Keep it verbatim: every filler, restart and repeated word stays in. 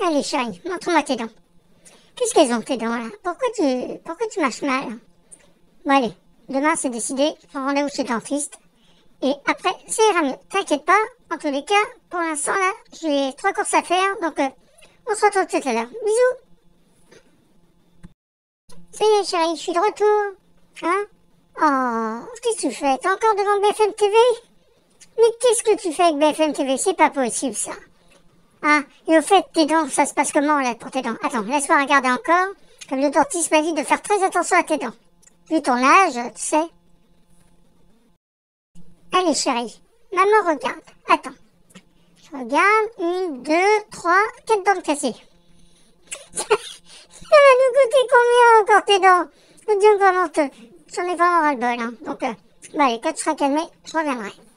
Allez chérie, montre-moi tes dents. Qu'est-ce qu'elles ont tes dents là? Pourquoi tu, pourquoi tu marches mal? Bon allez, demain c'est décidé, je prends rendez-vous chez le dentiste. Et après, ça ira mieux. T'inquiète pas, en tous les cas, pour l'instant là, j'ai trois courses à faire, donc euh, on se retrouve tout à l'heure. Bisous. Ça y est chérie, je suis de retour. Hein? Oh, qu'est-ce que tu fais? T'es encore devant B F M T V? Mais qu'est-ce que tu fais avec B F M T V? C'est pas possible ça. Ah, et au fait, tes dents, ça se passe comment là pour tes dents? Attends, laisse-moi regarder encore. Comme le dentiste m'a dit de faire très attention à tes dents. Vu ton âge, tu sais. Allez chérie, maman regarde. Attends. Je regarde. Une, deux, trois, quatre dents de cassées. Ça va nous coûter combien encore tes dents? Je dis vraiment, te... j'en ai vraiment ras-le-bol. Hein. Donc, euh, bah allez, quand tu seras calmé, je reviendrai.